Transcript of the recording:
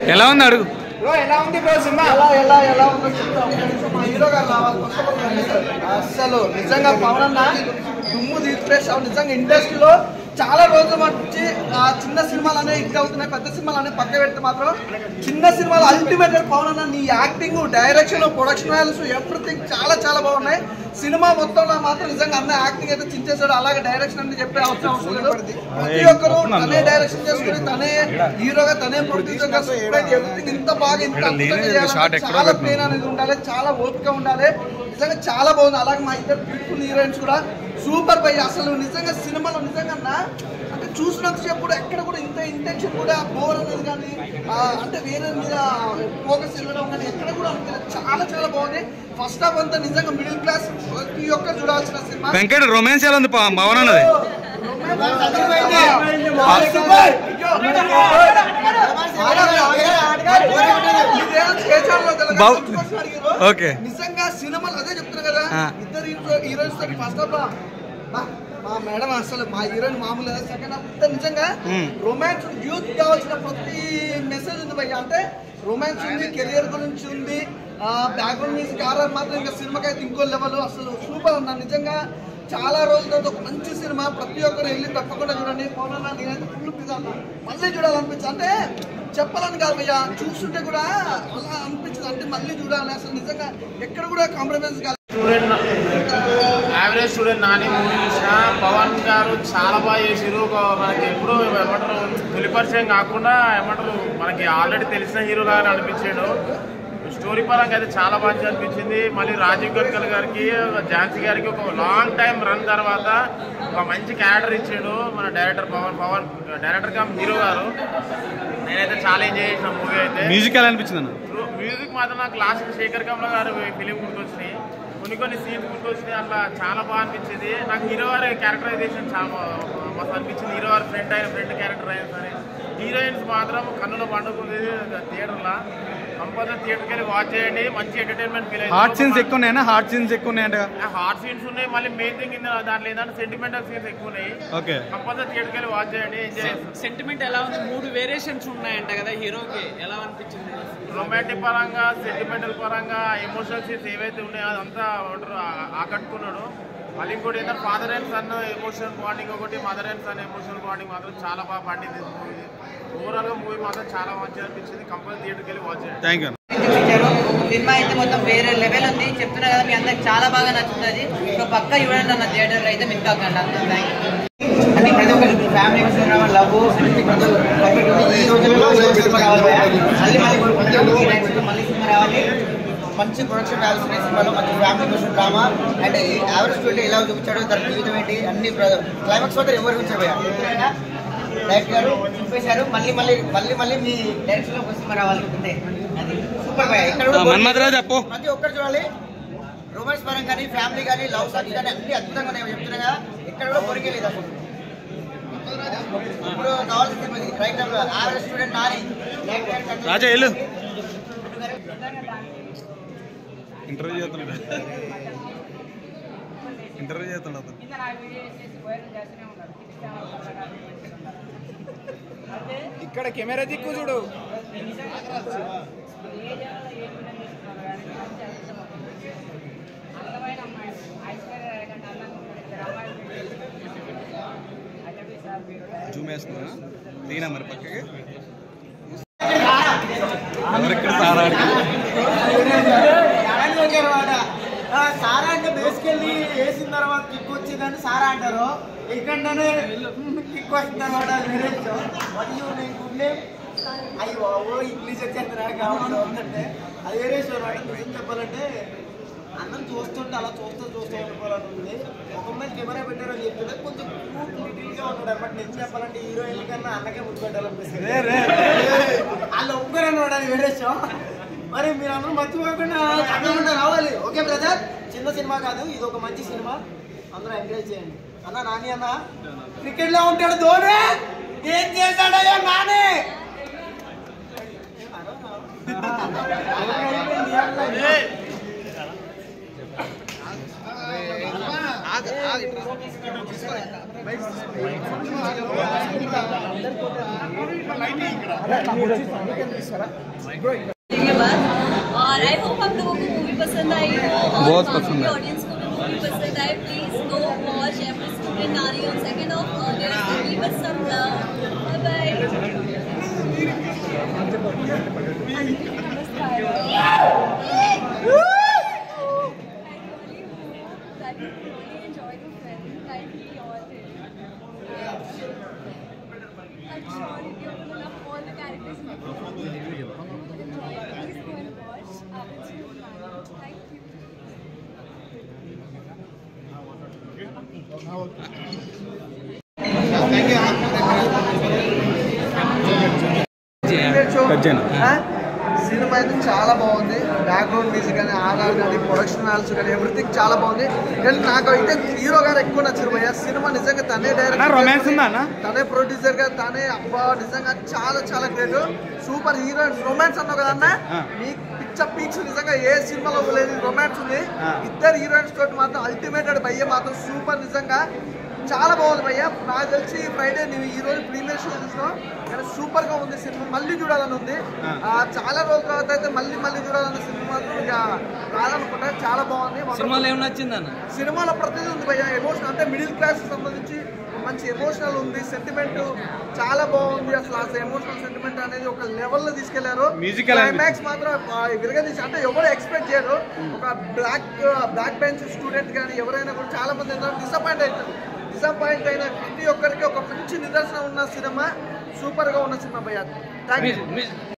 ఎలా ఉంది అడుగు బ్రో ఎలా ఉంది బ్రో సినిమా ఎలా ఉందో చెప్తాం మా హీరో గారు రావాలి అసలు నిజంగా పవన్ అన్న దుమ్ము తీర్చేసావు నిజంగా ఇండస్ట్రీలో చాలా రోజుల నుంచి ఆ చిన్న సినిమాలు అనేవి హిట్ అవుతున్నాయి పెద్ద సినిమాలు అనేవి పక్క పెడితే మాత్రం చిన్న సినిమాలు అల్టిమేట్ పవన్ అన్న నీ acting direction production values everything చాలా చాలా బాగున్నాయి సినిమా మొత్తంలో మాత్రం నిజంగా అన్న యాక్టింగ్ అయితే చించేశాడు అలాగే డైరెక్షన్ అని చెప్పే అవసరం లేదు ప్రతి ఒక్కరు తనే డైరెక్షన్ చేసుకుని తనే హీరోగా తనే ప్రొడ్యూసర్ గా ఎవ్రీథింగ్ ఇంత బాగా ఇంత చాలా పెయిన్ అనేది ఉండాలి చాలా ఓపిక ఉండాలి నిజంగా చాలా బాగుంది అలాగే మా ఇద్దరు బ్యూటిఫుల్ హీరోయిన్స్ కూడా సూపర్ బై అసలు నిజంగా సినిమాలో నిజంగా అంటే చూసినంతసేపు కూడా ఎక్కడ కూడా ఇంత ఇంటెన్షన్ కూడా బోర్ అనేది కానీ అంటే వేరే మీద ఫోకస్ వెళ్ళడం కానీ ఎక్కడ కూడా అనిపించలేదు చాలా చాలా బాగుంది ఫస్ట్ హాఫ్ అంతా నిజంగా మిడిల్ క్లాస్ ప్రతి ఒక్కరు చూడాల్సిన సినిమా వెంకట రొమాన్స్ ఎలా ఉంది పవన్ అన్నది నిజంగా సినిమాలు అదే చెప్తున్నా కదా ఇద్దరు హీరోయిన్స్ తోటి ఫస్ట్ హాఫ్ మా మేడం అసలు మా హీరోయిన్ మామూలు సెకండ్ హాఫ్ నిజంగా రొమాన్స్ యూత్ కావాల్సిన ప్రతి మెసేజ్ ఉంది భయ్య అంటే రొమాన్స్ ఉంది కెరియర్ గురించి ఉంది బ్యాక్గ్రౌండ్ మ్యూజిక్ ఆర్ఆర్ మాత్రం ఇంకా సినిమాకి అయితే ఇంకో లెవెల్ అసలు సూపర్ అన్నా నిజంగా చాలా రోజుల తర్వాత ఒక మంచి సినిమా ప్రతి ఒక్కరు వెళ్ళి తప్పకుండా చూడండి పవన్ నేనైతే ఫుల్ పిజ్జా మళ్ళీ చూడాలనిపించింది అంటే చెప్పాలని కాదు భయ్య చూస్తుంటే కూడా అలా అనిపించింది అంటే మళ్ళీ చూడాలి అసలు నిజంగా ఎక్కడ కూడా కాంప్రమైజ్ కాదు యావరేజ్ స్టూడెంట్ నాని మూవీ చూసిన పవన్ గారు చాలా బాగా చేసారు మనకి ఎప్పుడు ఏమంటారు తొలి పరిచయం కాకుండా ఏమంటారు మనకి ఆల్రెడీ తెలిసిన హీరోగా అనిపించాడు స్టోరీ పరంగా అయితే చాలా బాగా అనిపించింది మళ్ళీ రాజీవ్ గడ్కర్ గారికి ఝాన్సీ గారికి ఒక లాంగ్ టైం రన్ తర్వాత ఒక మంచి క్యారెక్టర్ ఇచ్చాడు మన director Pawan director come hero గారు నేనైతే చాలా ఎంజాయ్ చేసిన మూవీ అయితే మ్యూజిక్ ఎలా అనిపించింది మ్యూజిక్ మాత్రం నాకు లాస్ట్ శేఖర్ కమల గారు ఫిలిం గుర్తొచ్చినాయి కొన్ని సీన్స్ గుర్తొచ్చినాయి అట్లా చాలా బాగా అనిపించింది నాకు హీరో గారి క్యారెక్టరైజేషన్ చాలా మస్తు అనిపించింది హీరో గారి ఫ్రెండ్ క్యారెక్టర్ అయినా సరే హీరోయిన్స్ మాత్రం కన్నుల పండుగ థియేటర్లో కంపల్సరీ థియేటర్కి వెళ్ళి వాచ్ చేయండి మంచి ఎంటర్టైన్మెంట్ ఫీల్ అయ్యింది హార్ట్ సీన్స్ ఎక్కువ ఉన్నాయా హార్ట్ సీన్స్ ఎక్కువ ఉన్నాయంట హార్ట్ సీన్స్ ఉన్నాయి మళ్ళీ మెయిన్ థింగ్ దాంట్లో ఏంటంటే సెంటిమెంటల్ సీన్స్ ఎక్కువ ఉన్నాయి కంపల్సరీ థియేటర్కి వెళ్ళి వాచ్ చేయండి ఎంజాయ్ సెంటిమెంట్ ఎలా ఉంది 3 వేరియేషన్స్ ఉన్నాయంట కదా హీరోకి ఎలా అనిపించింది రొమాంటిక్ పరంగా సెంటిమెంటల్ పరంగా ఎమోషనల్ సీన్స్ ఏవైతే ఉన్నాయో అదంతా ఆకట్టుకున్నాడు మళ్ళీ ఇంకోటి ఏంటంటే father and son emotional bonding ఒకటి mother and son emotional bonding మాత్రం చాలా బాగా పండింది ఓవరాల్గా మూవీ మాత్రం చాలా మంచిగా అనిపించింది కంపల్సరీ థియేటర్కి వెళ్ళి వాచ్ చేయండి థ్యాంక్ యూ సినిమా అయితే మొత్తం వేరే లెవెల్ ఉంది చెప్తున్నా కదా మీ అందరికి చాలా బాగా నచ్చుతుంది సో పక్కా చూడండి అన్న థియేటర్లో అయితే మిస్ కాకండి అంటే ప్రతి ఒక్కరు ఫ్యామిలీ లవ్ ఈ రోజులలో సినిమా రావాలి మళ్ళీ సినిమా రావాలి మంచి ప్రొడక్షన్ కావాల్సిన సినిమాలో మంచి ఫ్యామిలీ కోసం డ్రామా అండ్ యావరేజ్ స్టూడెంట్ ఎలా చూపించాడో తన జీవితం ఏంటి అన్ని క్లైమాక్స్ మాత్రం ఎవరు చూపించారు డైరెక్టర్ గారు చూపేశారు మళ్ళీ మీ డైరెక్షన్ లో సినిమా రావాలనుకుంటే అది సూపర్ బాయ్ ఇక్కడ ప్రతి ఒక్కరు చూడాలి రొమాన్స్ పరం కానీ ఫ్యామిలీ కానీ లవ్ సాంగ్స్ కానీ అన్ని అద్భుతంగా ఉన్నాయి చెప్తున్నా కదా ఎక్కడ కూడా పొరికే అసలు ఇప్పుడు కావాల్సిన cinema writer average student Nani Raja వెళ్ళు ఇంటర్వ్యూ చేస్తున్నాడు ఇక్కడ కెమెరా దిక్కు చూడు జూమ్ వేస్తున్నా దిగినా మరి పక్కకి ఎవరెక్కడ సారా అంటే బేసికెళ్ళి వేసిన తర్వాత కిక్ వచ్చిందని సారా అంటారు ఇక్కడనే కిక్ వచ్చిన తర్వాత అయ్యో ఇంగ్లీష్ వచ్చేంత కావాలంటే అది వేరే అనమాట నిజం చెప్పాలంటే అన్నం చూస్తుంటే అలా చూస్తూ ఉండిపోవాలనుకుంది ఒక అమ్మాయి కెమెరా పెట్టారని చెప్తుంటే కొంచెం లిటిల్గా ఉన్నాడు అనమాట నేను చెప్పాలంటే హీరోయిన్ కన్నా అన్నకే ముద్దు పెట్టాలనిపిస్తుంది వాళ్ళు ఒప్పుకోరన్నమాట అది వేరే షో మరి మీరు అందరూ మర్చిపోకుండా తప్పకుండా రావాలి ఓకే బ్రదర్ చిన్న సినిమా కాదు ఇది ఒక మంచి సినిమా అందరూ ఎంకరేజ్ చేయండి అన్న నాని అన్న క్రికెట్ లో ఉంటాడు ధోని ఏం చేశాడయ్యా నాని और आई होप आप लोगों को मूवी पसंद आई हो और बहुत पसंद है। ऑडियंस को भी मूवी पसंद आए please go watch every student नारी on 2nd of August give us some love bye I'm sure you're going to love all the characters in the movie. Please go and watch. Thank you. Cinema అయితే చాలా బాగుంది. Background music కానీ RR కానీ production values కానీ everything చాలా బాగుంది. కానీ నాకు అయితే హీరో గారు ఎక్కువ నచ్చారు భయ్య. సినిమా నిజంగా తనే డైరెక్టర్, తనే ప్రొడ్యూసర్ గా, తనే అబ్బా నిజంగా చాలా చాలా గ్రేట్. సూపర్ హీరోయిన్స్ రొమాన్స్ అన్నావు కదా అన్న, మీకు పిచ్చ పీక్స్ నిజంగా ఏ సినిమాలో లేదు రొమాన్స్ ఉంది. ఇద్దరు హీరోయిన్స్ తోటి మాత్రం అల్టిమేటెడ్ భయ్య మాత్రం సూపర్ నిజంగా చాలా బాగుంది భయ్య. నాకు తెలిసి ఫ్రైడే నువ్వు ఈ రోజు ప్రీమియర్ షో చూసినావు కానీ సూపర్ గా ఉంది సినిమా. మళ్ళీ చూడాలని ఉంది. చాలా రోజుల తర్వాత అయితే మళ్ళీ చూడాలన్న సినిమా మాత్రం ఇక రాదనుకుంటా. చాలా బాగుంది. సినిమాలో ఏం నచ్చిందన్న? సినిమాలో ప్రతిదీ ఉంది భయ్య. ఎమోషన్ అంటే మిడిల్ క్లాస్ సంబంధించి మంచి ఎమోషనల్ ఉంది. సెంటిమెంట్ చాలా బాగుంది. అసలు ఎమోషనల్ సెంటిమెంట్ అనేది ఒక లెవెల్లో తీసుకెళ్లారు. క్లైమాక్స్ మాత్రం విరగదీసి అంటే ఎవరు ఎక్స్పెక్ట్ చేయరు. ఒక బ్లాక్ బెంచ్ స్టూడెంట్ కానీ ఎవరైనా కూడా చాలా మంది డిసప్పాయింట్ అయిన ప్రతి ఒక్కరికి ఒక మంచి నిదర్శనం ఉన్న సినిమా, సూపర్ గా ఉన్న సినిమా భయ్య. Thank you.